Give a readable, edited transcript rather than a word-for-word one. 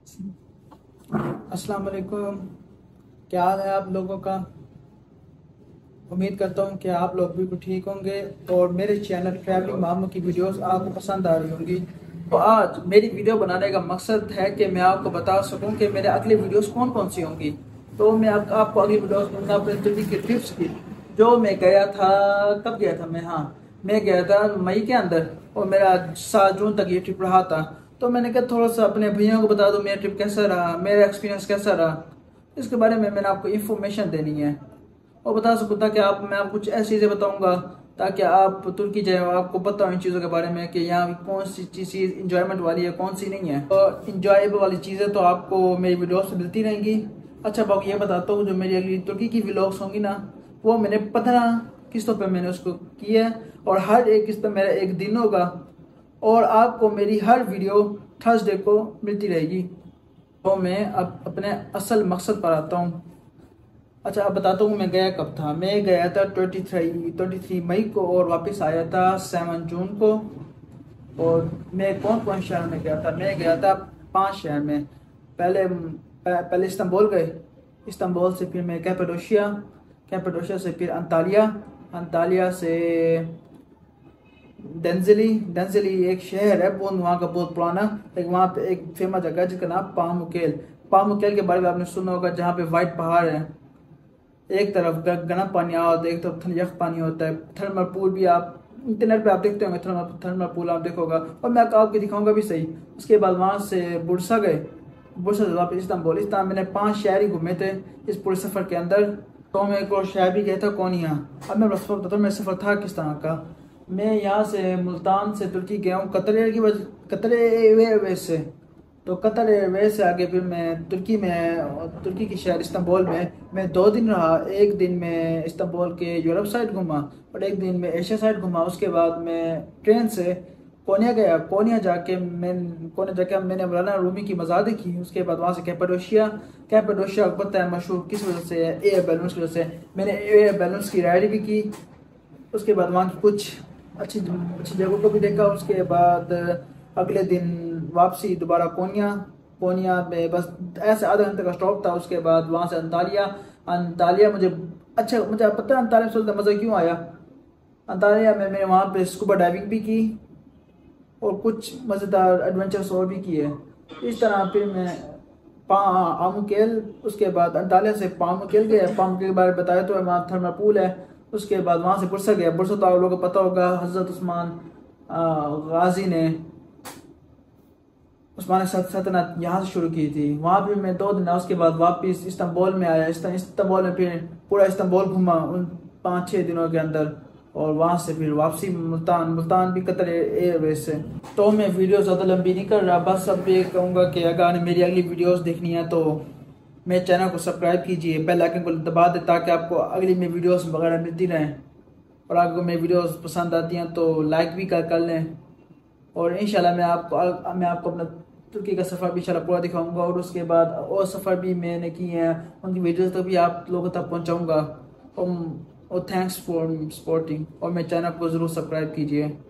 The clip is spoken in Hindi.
अस्सलाम वालेकुम। क्या हाल है आप लोगों का? उम्मीद करता हूँ कि आप लोग बिल्कुल ठीक होंगे और मेरे चैनल ट्रैवलिंग मामलों की वीडियोस आपको पसंद आ रही होंगी। तो आज मेरी वीडियो बनाने का मकसद है कि मैं आपको बता सकूं कि मेरे अगली वीडियोस कौन कौन सी होंगी। तो मैं आपको अगली वीडियोस दूंगा अपने दिल्ली के ट्रिप्स की, जो मैं गया था। कब गया था मैं? हाँ, मैं गया था मई के अंदर और मेरा 7 जून तक ये ट्रिप रहा था। तो मैंने कहा थोड़ा सा अपने भैया को बता दूं मेरा ट्रिप कैसा रहा, मेरा एक्सपीरियंस कैसा रहा। इसके बारे में मैंने आपको इन्फॉर्मेशन देनी है और बता सकूँ ताकि मैं आपको कुछ ऐसी चीज़ें बताऊंगा ताकि आप तुर्की जाए और आपको पता हो इन चीज़ों के बारे में कि यहाँ कौन सी चीज़ इंजॉयमेंट वाली है, कौन सी नहीं है। तो इंजॉयबल वाली चीज़ें तो आपको मेरी वीडियो से मिलती रहेंगी। अच्छा, अब ये बताता हूँ, जो मेरी अगली तुर्की की व्लॉग्स होंगी ना, वो मैंने 15 किस्तों पर मैंने उसको किया है और हर एक किस्त पर मेरा एक दिन होगा और आपको मेरी हर वीडियो थर्सडे को मिलती रहेगी। तो मैं अब अपने असल मकसद पर आता हूँ। अच्छा, अब बताता हूँ मैं गया कब था। मैं गया था 23 मई को और वापस आया था 7 जून को। और मैं कौन कौन शहर में गया था? मैं गया था 5 शहर में। पहले इस्तांबुल गए। इस्तांबुल से फिर मैं कैपेडोशिया से फिर अंतालिया से डेंजली एक शहर है, वो वहाँ का बहुत पुराना। एक वहाँ पे एक फेमस जगह है जिसका नाम पामुकेल के बारे में आपने सुना होगा, जहाँ पे वाइट पहाड़ है। एक तरफ गर्म पानी और एक तरफ यख पानी होता है। थर्मल पूल भी आप इंटरनेट पे आप देखते होंगे, थर्मल पूल आप देखोगा और मैं आपको दिखाऊंगा भी सही। उसके बाद वहाँ से बुरसा गए। बुरसा से वापस इस्तांबुल। मैंने 5 शहर ही घूमे थे इस पूरे सफ़र के अंदर। तो मैं एक और शहर भी गया था, कोनिया। अब मैं सफ़र बताता हूँ मेरा सफ़र था किस तरह का। मैं यहाँ से मुल्तान से तुर्की गया हूँ कतर एयरवेज से। तो कतर एयरवेज से आगे फिर मैं तुर्की की शहर इस्तांबुल में मैं 2 दिन रहा। एक दिन मैं इस्तांबुल के यूरोप साइड घूमा और एक दिन मैं एशिया साइड घूमा। उसके बाद मैं ट्रेन से कोनिया गया। कोनिया जाके मैंने मौलाना रूमी की मज़ार देखी। उसके बाद वहाँ से कैपेडोशिया आपको पता है मशहूर किस वजह से है? एयर बैलून्स की वजह से। मैंने एयर बैलून्स की राइड भी की। उसके बाद वहाँ की कुछ अच्छी अच्छी जगहों को भी देखा। उसके बाद अगले दिन वापसी दोबारा कोनिया में बस ऐसे आधा घंटे का स्टॉप था। उसके बाद वहाँ से अंतालिया मुझे पता है अंतालिया में मज़ा क्यों आया। अंतालिया में मैंने वहाँ पे स्कूबा डाइविंग भी की और कुछ मज़ेदार एडवेंचर्स और भी किए। इस तरह फिर मैं आमुकेल, उसके बाद अंतालिया से पामुकेल गया। पामुकेल के बारे में बताया तो वहाँ थर्मल पूल है। उसके बाद वहाँ से बुरसा गया। बुरसा तो आप लोगों को पता होगा, हज़रत गाजी ने उस्मान सल्तनत यहाँ से शुरू की थी। वहाँ भी मैं 2 दिन रहा। उसके बाद वापस इस्तांबुल में आया। इस्तांबुल में फिर पूरा इस्तांबुल घूमा उन 5-6 दिनों के अंदर और वहाँ से फिर वापसी मुल्तान भी कतर एयरवेज से। तो मैं वीडियो ज़्यादा लंबी नहीं कर रहा, बस अब ये कहूँगा कि अगर मेरी अगली वीडियोस देखनी है तो मेरे चैनल को सब्सक्राइब कीजिए, बेल आइकन को दबा दें ताकि आपको अगली मेरी वीडियोस वगैरह मिलती रहें। और आपको मेरी वीडियोस पसंद आती हैं तो लाइक भी कर लें। और इंशाल्लाह मैं आपको अपना तुर्की का सफ़र भी इंशाल्लाह पूरा दिखाऊंगा और उसके बाद और सफ़र भी मैंने किए हैं उनकी वीडियोस तो भी आप लोगों तक पहुंचाऊंगा। और थैंक्स फॉर सपोर्टिंग और मेरे चैनल को ज़रूर सब्सक्राइब कीजिए।